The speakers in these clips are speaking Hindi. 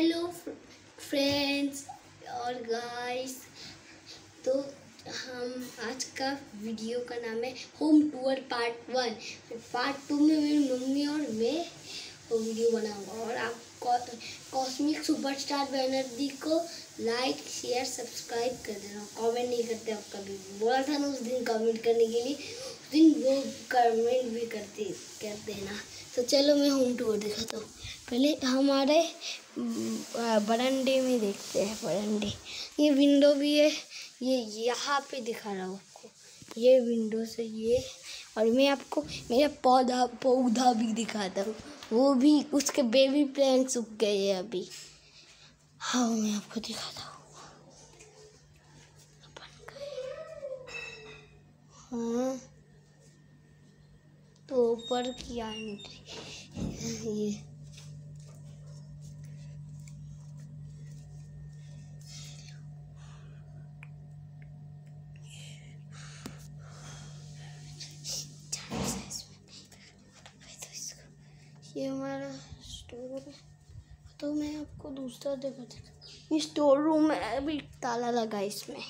हेलो फ्रेंड्स और गाइस, तो हम आज का वीडियो का नाम है होम टूर पार्ट 1। पार्ट 2 में मेरी मम्मी और मैं वो वीडियो बनाऊंगा। और आप कॉस्मिक सुपरस्टार बनर्जी को लाइक शेयर सब्सक्राइब कर देना। कमेंट नहीं करते आप कभी, बोला था ना उस दिन कमेंट करने के लिए, उस दिन वो कमेंट भी कर देना। तो चलो मैं होम टूर दिखाता हूँ। पहले हमारे बरामदे में देखते हैं। बरामदे, ये विंडो भी है, ये यहाँ पे दिखा रहा हूँ आपको, ये विंडो से ये। और मैं आपको मेरा पौधा भी दिखाता हूँ, वो भी उसके बेबी प्लांट सूख गए हैं अभी। हाँ मैं आपको दिखाता हूँ। हाँ तो ऊपर की एंट्री ये ये हमारा स्टोर है। तो मैं आपको दूसरा दिखाता हूँ। ये स्टोर रूम है, अभी ताला लगा इसमें।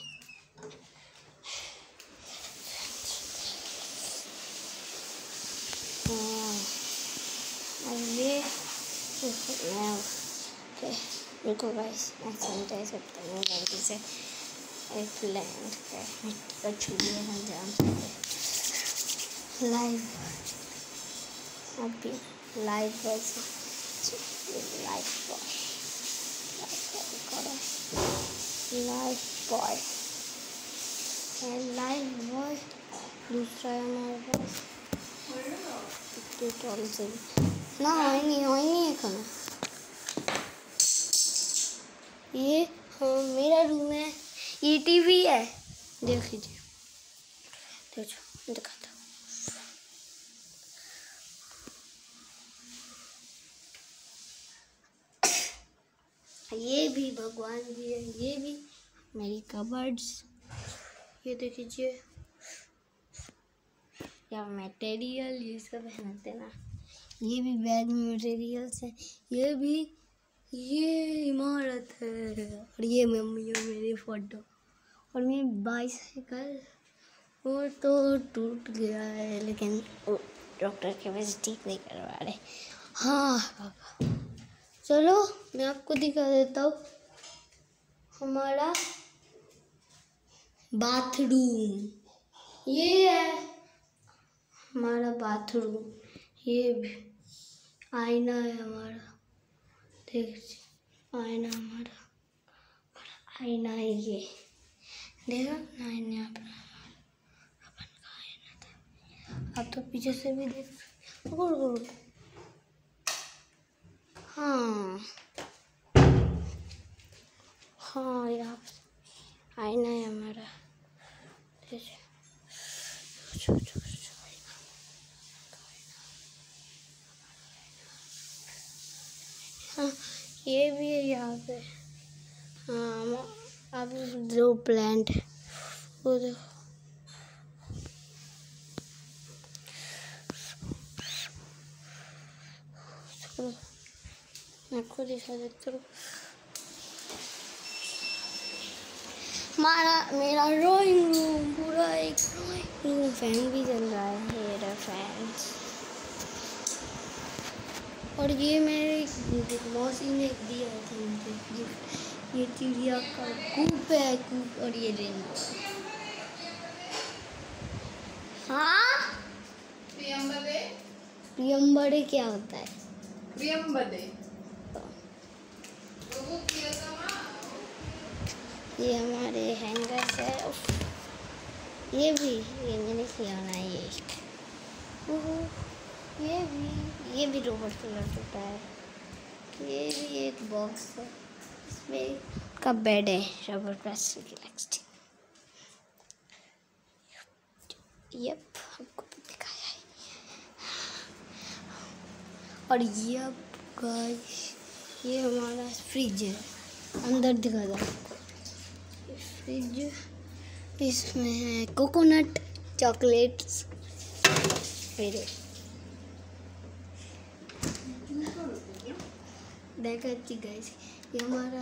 ये देखो गाइस, मैं सैनिटाइज करता हूँ गलती से। एक प्लांट है, मिट्टी का छुए ना जान लाइव अभी लाइव बॉय दूसरा है हमारे पास ना। हो नहीं है खाना। ये हाँ मेरा रूम है, ये टीवी है, देख लीजिए। देखो दिखाता हूँ। ये भी भगवान जी है, ये भी मेरी कबर्ड्स, ये देख लीजिए। या मटेरियल ये सब है ना, ये भी बैग में मटेरियल्स है। ये इमारत है। और ये मम्मी और मेरी फोटो। और मेरी बाइसाइकिल वो तो टूट गया है, लेकिन डॉक्टर के वजह से ठीक नहीं करवा रहे। हाँ पापा, चलो मैं आपको दिखा देता हूँ हमारा बाथरूम। ये है हमारा बाथरूम, ये भी आईना है हमारा, देख आईना हमारा आईना है। ये देखो आईना अपन का आईना था। अब तो पीछे से भी देख। हाँ यहाँ आईना है हमारा। हाँ ये भी है यहाँ पे। हाँ अब जो प्लांट वो देखो। मैं आपको दिखा देता हूँ मेरा ड्राइंग रूम, पूरा एक रूम। फैन भी चल रहा है, मेरा फैन। और ये मेरे मौसी ने दिया था मुझे, ये चिड़िया का कूप है, कूप। और ये रेनबो। हाँ प्रियम्बड़े क्या होता है? ये हमारे हैंगर्स है। ये मैंने खिलौना है ये भी रोबोट कलर होता है। ये भी एक बॉक्स है, इसमें का बेड है, रबर प्लास्टिक की लगती। यप आपको भी दिखाया है। और ये गाइस, ये हमारा फ्रिज है, अंदर दिखा दो आपको। फ्रिज, इसमें है कोकोनट चॉकलेट्स। फिर देखा थी गाइस, ये हमारा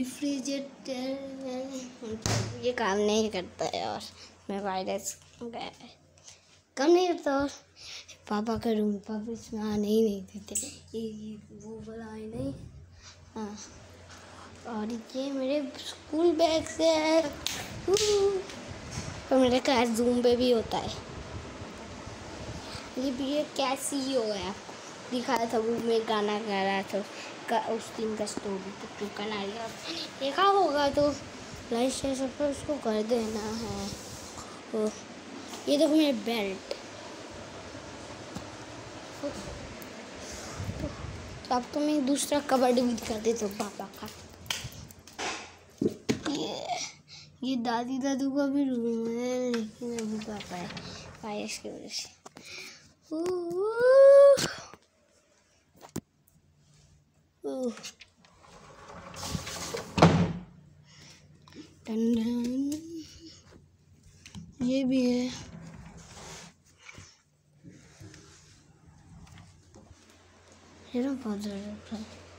रेफ्रिजरेटर ये काम नहीं करता है और मैं वायरस काम नहीं करता। और पापा का रूम, पापा इसमें आने ही नहीं देते, ये वो वाला है नहीं। हाँ, और ये मेरे स्कूल बैग से है और मेरे क्लास जूम पे भी होता है। ये भी ये कैसियो है, आपको दिखाया था वो मैं गाना गा रहा था उस दिन का स्टोरी, तो कनारिया देखा होगा तो लाइक शेयर सब्सक्राइब उसको कर देना है। तो ये देखो मेरे बेल्ट, तो अब तो मैं दूसरा कबर्ड भी दिखा देता हूँ पापा का। ये दादी दादू का भी रूम है, लेकिन अभी पापा है वायरस की वजह से। ये भी है, ये ना बहुत ज़्यादा।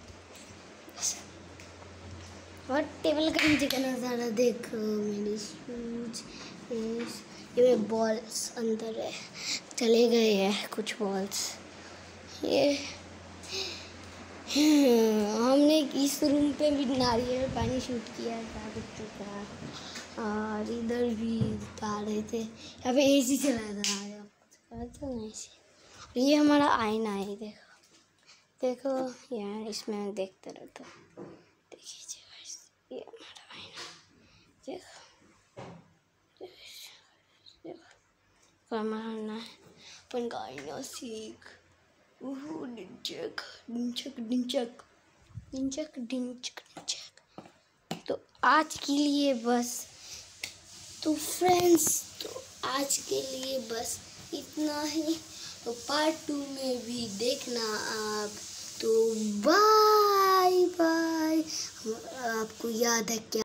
और टेबल का नीचे का नज़ारा देखो, मेरी शूज, ये मेरे बॉल्स अंदर है, चले गए हैं कुछ बॉल्स। ये हमने इस रूम पे भी नारियल पानी शूट किया था बच्चों का, और इधर भी आ रहे थे, यहाँ पे एसी चला था तो नहीं। ये हमारा आईना है, देखो देखो यार, इसमें मैं देखते रहता हूँ। देखिए ये हमारा आईना, देखो देखो हमारा अपन का आईना सीख डिंचक डिंचक डिंचक डिंचक डिंचक डिंचक। तो आज के लिए बस, तो फ्रेंड्स, तो आज के लिए बस इतना ही। तो पार्ट 2 में भी देखना आप। तो बाय बाय। आपको याद है क्या?